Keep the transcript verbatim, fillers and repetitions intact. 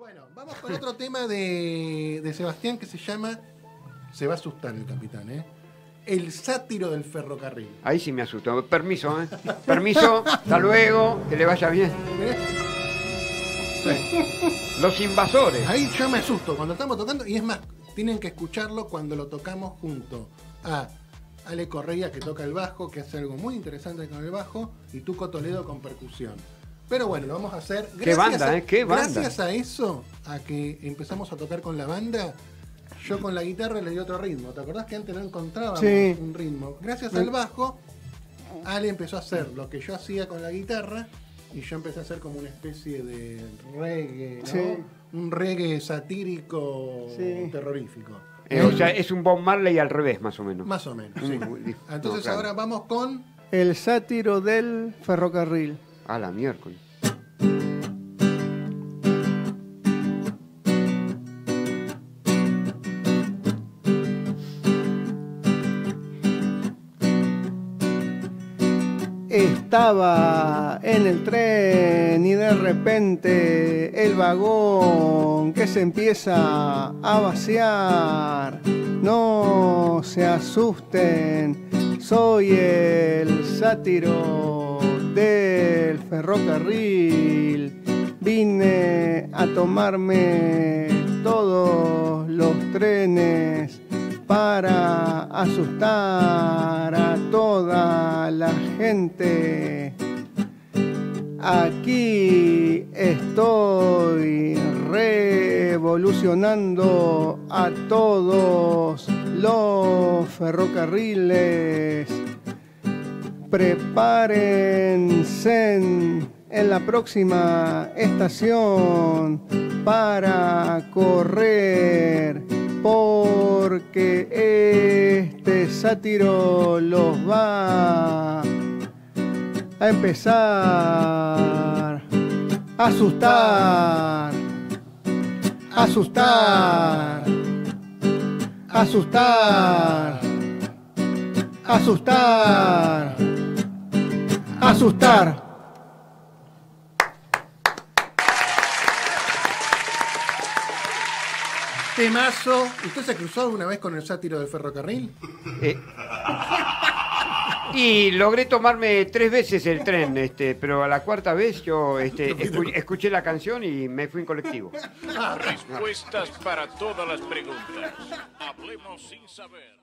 Bueno, vamos con otro tema de, de Sebastián que se llama... Se va a asustar el capitán, ¿eh? El sátiro del ferrocarril. Ahí sí me asustó. Permiso, ¿eh? Permiso, hasta luego, que le vaya bien. ¿Eh? Sí. Los invasores. Ahí yo me asusto cuando estamos tocando, y es más, tienen que escucharlo cuando lo tocamos junto a Ale Correa, que toca el bajo, que hace algo muy interesante con el bajo, y Tuco Toledo con percusión. Pero bueno, lo vamos a hacer. Qué banda, a, ¿eh? Qué banda. Gracias a eso, a que empezamos a tocar con la banda, yo con la guitarra le di otro ritmo. ¿Te acordás que antes no encontrábamos sí. un ritmo? Gracias al bajo, Ale empezó a hacer lo que yo hacía con la guitarra, y yo empecé a hacer como una especie de reggae, ¿no? Sí. Un reggae satírico, sí. terrorífico. Eh, o sea, es un Bob Marley al revés, más o menos. Más o menos, sí. Entonces no, claro. Ahora vamos con... El sátiro del ferrocarril. A la miércoles. Estaba en el tren y de repente el vagón que se empieza a vaciar. No se asusten, soy el sátiro del ferrocarril. Vine a tomarme todos los trenes para asustar a toda la gente. Aquí estoy revolucionando a todos los ferrocarriles. Prepárense en la próxima estación para correr, porque este sátiro los va a empezar a asustar, asustar, asustar, asustar, asustar. Temazo. ¿Usted se cruzó alguna vez con el sátiro del ferrocarril? Eh, y logré tomarme tres veces el tren, este, pero a la cuarta vez yo este, escu escuché la canción y me fui en colectivo. Respuestas para todas las preguntas. Hablemos sin saber.